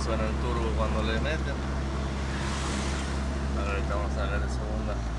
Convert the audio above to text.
suena el turbo cuando le meten. Ahorita vamos a ver de segunda.